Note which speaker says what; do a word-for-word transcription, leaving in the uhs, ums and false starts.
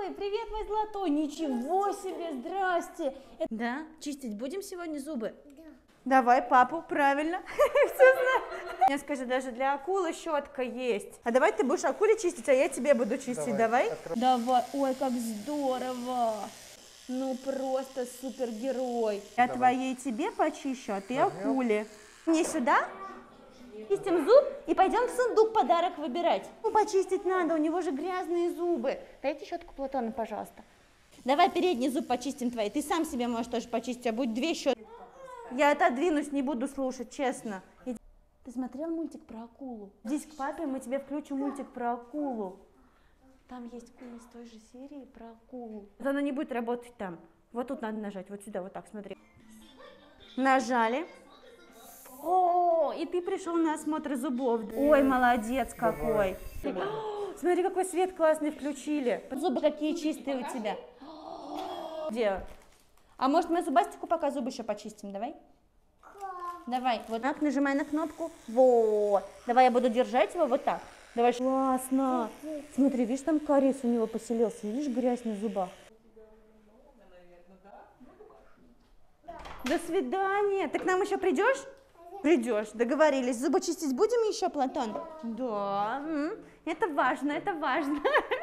Speaker 1: Ой, привет, мой золотой. Ничего себе, здрасте. Да, чистить будем сегодня зубы?
Speaker 2: Да.
Speaker 1: Давай папу, правильно. Все знаю. Мне скажи, даже для акулы щетка есть. А давай ты будешь акуле чистить, а я тебе буду чистить, давай? Давай. Ой, как здорово. Ну, просто супергерой. Я твоей тебе почищу, а ты акуле. Мне сюда? Чистим зуб и пойдем в сундук подарок выбирать. Ну, почистить надо, у него же грязные зубы. Дайте щетку Платона, пожалуйста. Давай передний зуб почистим твои. Ты сам себе можешь тоже почистить, а будет две щетки. Я отодвинусь, не буду слушать, честно. Иди. Ты смотрел мультик про акулу? Здесь к папе, мы тебе включим мультик про акулу. Там есть акула из той же серии про акулу. Вот она не будет работать там. Вот тут надо нажать, вот сюда, вот так, смотри. Нажали. О, и ты пришел на осмотр зубов. Ой, молодец какой. О, смотри, какой свет классный включили. Зубы какие чистые у тебя. Где? А может мы зубастику пока зубы еще почистим, давай? Давай, вот так, нажимай на кнопку. Вот. Давай я буду держать его вот так. Давай. Классно. Смотри, видишь, там кариес у него поселился. Видишь, грязь на зубах. До свидания. Ты к нам еще придешь? Придешь, договорились. Зубы чистить будем еще, Платон? Да, это важно, это важно.